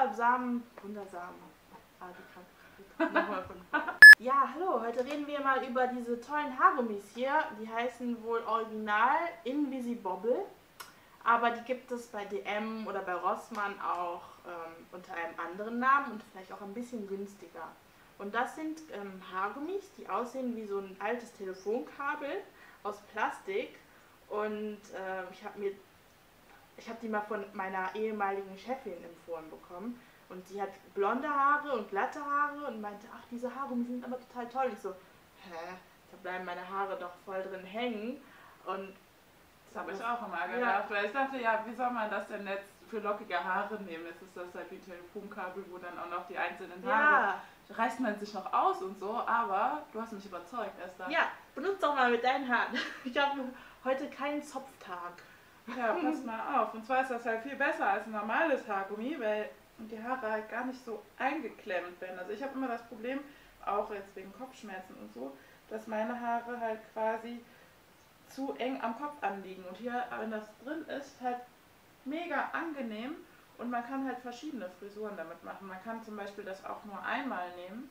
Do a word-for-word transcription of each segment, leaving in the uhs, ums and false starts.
wundersamen, wundersamen, ah, die Kranke, nochmal von Ja, hallo, heute reden wir mal über diese tollen Haargummis hier. Die heißen wohl original Invisibobble, aber die gibt es bei D M oder bei Rossmann auch ähm, unter einem anderen Namen und vielleicht auch ein bisschen günstiger. Und das sind ähm, Haargummis, die aussehen wie so ein altes Telefonkabel aus Plastik. Und äh, ich habe mir, ich habe die mal von meiner ehemaligen Chefin empfohlen bekommen. Und die hat blonde Haare und glatte Haare und meinte, ach, diese Haargummis sind aber total toll. Ich so, hä, da bleiben meine Haare doch voll drin hängen. Und das habe ich auch immer gedacht, ja. Weil ich dachte, ja, wie soll man das denn jetzt für lockige Haare nehmen? Jetzt ist das halt wie ein Telefonkabel, wo dann auch noch die einzelnen Haare, ja. reißt man sich noch aus und so, aber du hast mich überzeugt, Esther. Ja, benutzt doch mal mit deinen Haaren. Ich habe heute keinen Zopftag. Ja, pass mal auf. Und zwar ist das halt viel besser als ein normales Haargummi, weil die Haare halt gar nicht so eingeklemmt werden. Also ich habe immer das Problem, auch jetzt wegen Kopfschmerzen und so, dass meine Haare halt quasi zu eng am Kopf anliegen. Und hier, wenn das drin ist, halt mega angenehm und man kann halt verschiedene Frisuren damit machen. Man kann zum Beispiel das auch nur einmal nehmen.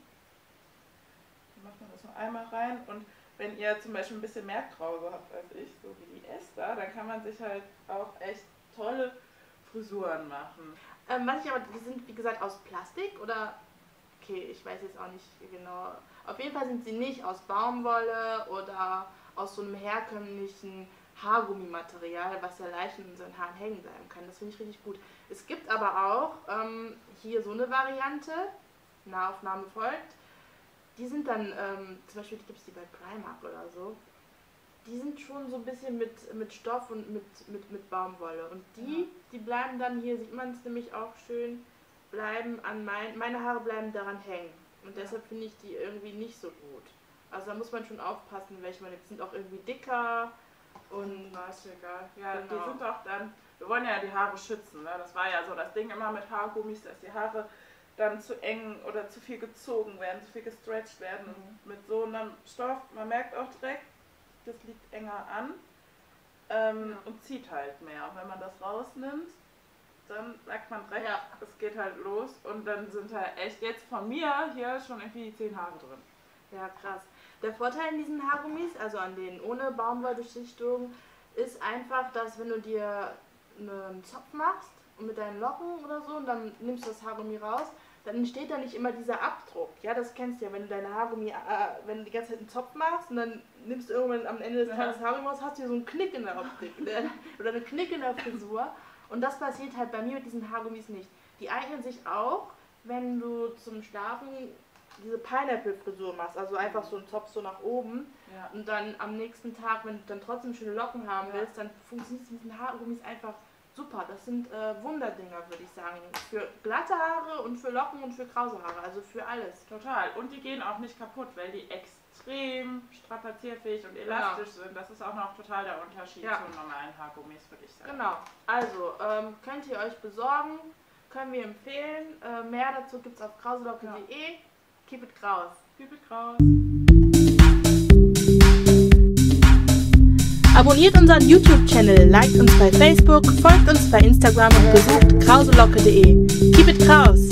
Dann macht man das nur einmal rein und wenn ihr zum Beispiel ein bisschen mehr Krause habt als ich, so wie die Esther, dann kann man sich halt auch echt tolle Frisuren machen. Ähm, weiß ich aber, die sind wie gesagt aus Plastik oder? Okay, ich weiß jetzt auch nicht genau. Auf jeden Fall sind sie nicht aus Baumwolle oder aus so einem herkömmlichen Haargummimaterial, was ja leicht in unseren Haaren hängen bleiben kann. Das finde ich richtig gut. Es gibt aber auch ähm, hier so eine Variante, Nahaufnahme folgt. Die sind dann, ähm, zum Beispiel gibt es die bei Primark oder so. Die sind schon so ein bisschen mit, mit Stoff und mit, mit, mit Baumwolle. Und die, ja. die bleiben dann, hier sieht man es nämlich auch schön, bleiben an mein, meine Haare bleiben daran hängen. Und deshalb finde ich die irgendwie nicht so gut. Also da muss man schon aufpassen, welche man jetzt sind auch irgendwie dicker und na, ist egal. Ja, genau. Die sind auch dann, wir wollen ja die Haare schützen, ne? Das war ja so das Ding immer mit Haargummis, dass die Haare dann zu eng oder zu viel gezogen werden, zu viel gestretched werden. Mhm. Und mit so einem Stoff, man merkt auch direkt, das liegt enger an ähm, ja. und zieht halt mehr. Und wenn man das rausnimmt, dann merkt man direkt, ja. es geht halt los und dann sind halt echt jetzt von mir hier schon irgendwie zehn Haare drin. Ja, krass. Der Vorteil in diesen Haargummis, also an denen ohne Baumwollbeschichtung, ist einfach, dass wenn du dir einen Zopf machst und mit deinen Locken oder so und dann nimmst du das Haargummi raus, dann entsteht da nicht immer dieser Abdruck. Ja, das kennst du ja, wenn du deine Haargummi, äh, wenn du die ganze Zeit einen Zopf machst und dann nimmst du irgendwann am Ende des Tages das Haargummi raus, hast du hier so einen Knick in der Optik oder eine Knick in der Frisur. Und das passiert halt bei mir mit diesen Haargummis nicht. Die eignen sich auch, wenn du zum Schlafen diese Pineapple-Frisur machst, also einfach so einen Zopf so nach oben ja. und dann am nächsten Tag, wenn du dann trotzdem schöne Locken haben willst, ja. dann funktioniert es mit diesen Haargummis einfach super. Das sind äh, Wunderdinger, würde ich sagen. Für glatte Haare und für Locken und für krause Haare, also für alles. Total. Und die gehen auch nicht kaputt, weil die extrem strapazierfähig und elastisch genau. sind. Das ist auch noch total der Unterschied ja. zu normalen Haargummis, würde ich sagen. Genau. Also, ähm, könnt ihr euch besorgen, können wir empfehlen. Äh, mehr dazu gibt es auf krauselocke punkt de. Ja. Keep it kraus. Keep it kraus. Abonniert unseren YouTube-Channel, liked uns bei Facebook, folgt uns bei Instagram und besucht krauselocke punkt de. Keep it kraus!